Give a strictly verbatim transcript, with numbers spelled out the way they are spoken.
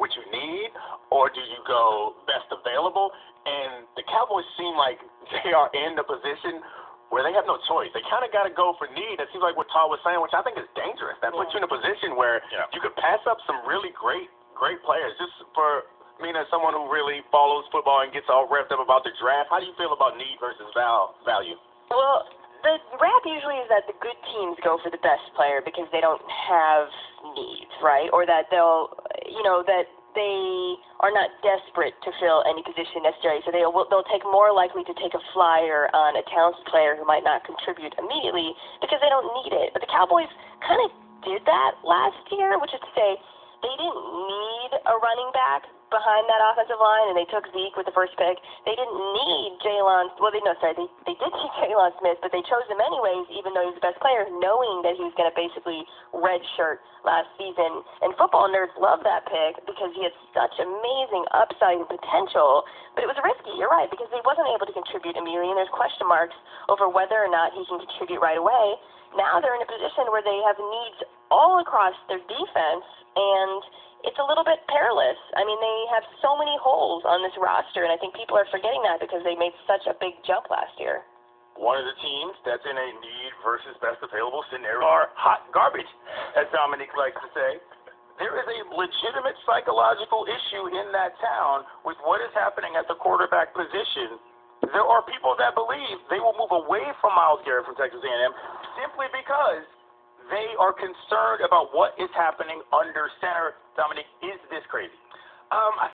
what you need, or do you go best available? And the Cowboys seem like they are in the position where they have no choice. They kind of got to go for need. That seems like what Todd was saying, which I think is dangerous. That puts you in a position where yeah. you could pass up some really great, great players. Just for me, as someone who really follows football and gets all revved up about the draft, how do you feel about need versus val value? Well, the rap usually is that the good teams go for the best player because they don't have needs, right? Or that they'll, you know, that they are not desperate to fill any position necessarily. So they will, they'll take more likely to take a flyer on a talented player who might not contribute immediately because they don't need it. But the Cowboys kind of did that last year, which is to say they didn't need a running back behind that offensive line, and they took Zeke with the first pick. They didn't need Jaylon, well, they, no, sorry, they, they did need Jaylon Smith, but they chose him anyways, even though he was the best player, knowing that he was going to basically redshirt last season. And football nerds love that pick because he had such amazing upside and potential, but it was risky, you're right, because he wasn't able to contribute immediately, and there's question marks over whether or not he can contribute right away. Now they're in a position where they have needs all across their defense, and it's a little bit perilous. I mean, they have so many holes on this roster, and I think people are forgetting that because they made such a big jump last year. One of the teams that's in a need versus best available scenario are hot garbage, as Dominique likes to say. There is a legitimate psychological issue in that town with what is happening at the quarterback position. There are people that believe they will move away from Myles Garrett from Texas A and M simply because they are concerned about what is happening under center. Dominique, is this crazy? Um, I